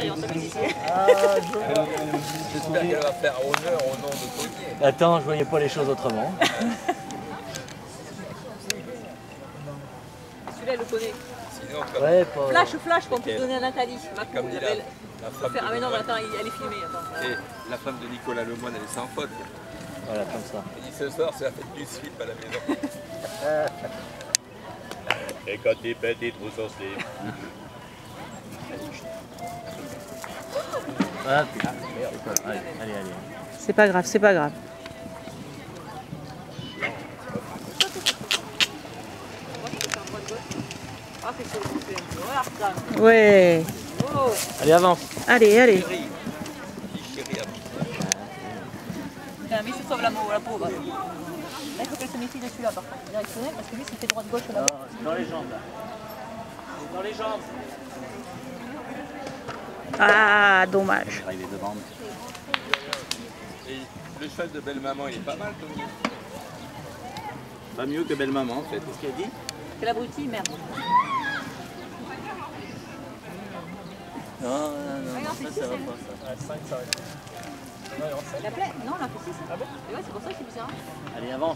d'expérience en ici. J'espère qu'elle va faire honneur au nom de Gauthier. Attends, je voyais pas les choses autrement. Celui-là, elle le connaît. Sinon, comme, Ouais, pas... Flash, qu'on peut donner à Nathalie. comme dit la belle. la femme Ah mais de non, mais Lemoine. attends, elle est filmée. Attends. Et la femme de Nicolas Lemoine, elle est sans faute. Voilà, comme ça. Elle dit ce soir, c'est la fête du slip à la maison. Et quand t'es petit, trop son slip. Ah, putain. Allez, allez, allez. C'est pas grave, c'est pas grave. Ah, c'est chaud, c'est un peu. Regarde ça. Ouais. Oh. Allez, avance. Allez, allez. Chérie. Dis chérie à moi. Tiens, mais il se sauve la pauvre. Là, il faut qu'elle se méfie de celui-là, par contre. Directionnel, parce que lui, c'était droite-gauche là. C'est dans les jambes, là. C'est dans les jambes. Ah, dommage. Arrivé devant. Et le cheval de belle-maman, il est pas mal, Tony. Pas mieux que belle-maman, en fait. Qu'est-ce qu'elle dit? Quel abruti, merde. Non, non, non, Regarde, ça, c'est ça va six, pas, ça. 5, ça va être... La plaie non, on a fait 6. Ah bon? Et ouais, c'est pour ça que c'est bizarre. Allez, avance.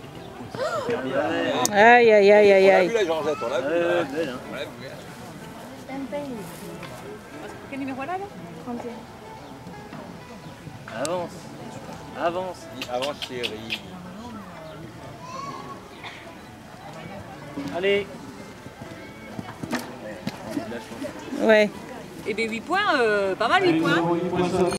Aïe, aïe, aïe, aïe, On l'a aïe. vu la Georgette, on l'a vu. Belle, hein. On l'a vu, hein. Quel numéro là 31. Avance. Avance. Dis avance, chérie. Allez. Ouais. Et bien 8 points, pas mal 8 points.